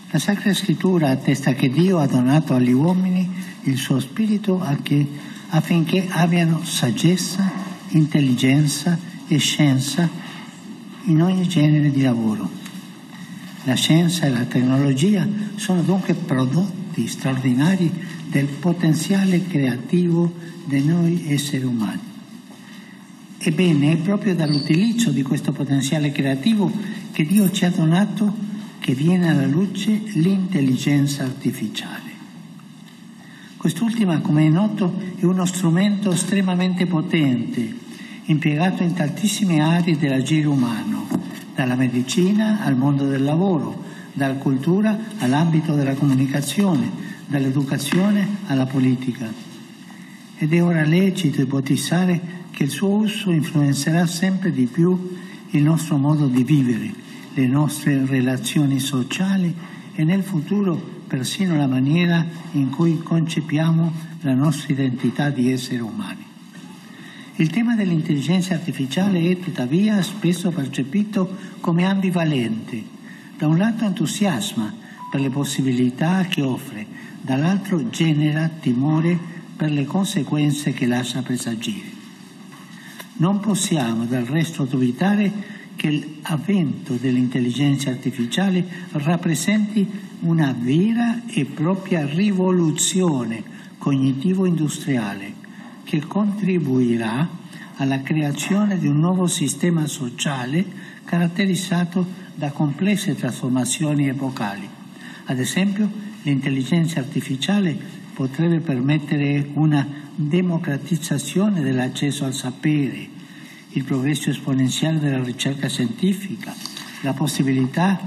La Sacra Scrittura attesta che Dio ha donato agli uomini il suo spirito affinché abbiano saggezza, intelligenza e scienza in ogni genere di lavoro. La scienza e la tecnologia sono dunque prodotti straordinari del potenziale creativo di noi esseri umani. Ebbene, è proprio dall'utilizzo di questo potenziale creativo che Dio ci ha donato che viene alla luce l'intelligenza artificiale. Quest'ultima, come è noto, è uno strumento estremamente potente, impiegato in tantissime aree dell'agire umano, dalla medicina al mondo del lavoro, dalla cultura all'ambito della comunicazione, dall'educazione alla politica. Ed è ora lecito ipotizzare che il suo uso influenzerà sempre di più il nostro modo di vivere, le nostre relazioni sociali e nel futuro persino la maniera in cui concepiamo la nostra identità di esseri umani. Il tema dell'intelligenza artificiale è tuttavia spesso percepito come ambivalente. Da un lato entusiasma per le possibilità che offre, dall'altro genera timore per le conseguenze che lascia presagire. Non possiamo del resto dubitare che l'avvento dell'intelligenza artificiale rappresenti una vera e propria rivoluzione cognitivo-industriale che contribuirà alla creazione di un nuovo sistema sociale caratterizzato da complesse trasformazioni epocali. Ad esempio, l'intelligenza artificiale potrebbe permettere una democratizzazione dell'accesso al sapere, il progresso esponenziale della ricerca scientifica, la possibilità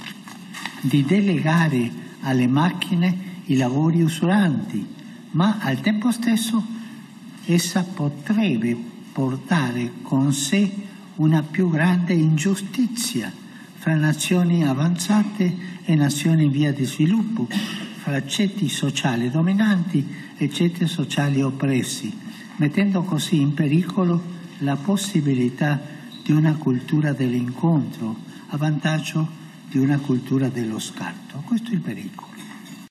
di delegare alle macchine i lavori usuranti, ma al tempo stesso essa potrebbe portare con sé una più grande ingiustizia fra nazioni avanzate e nazioni in via di sviluppo, fra ceti sociali dominanti e ceti sociali oppressi, mettendo così in pericolo la possibilità di una cultura dell'incontro a vantaggio di una cultura dello scarto. Questo è il pericolo.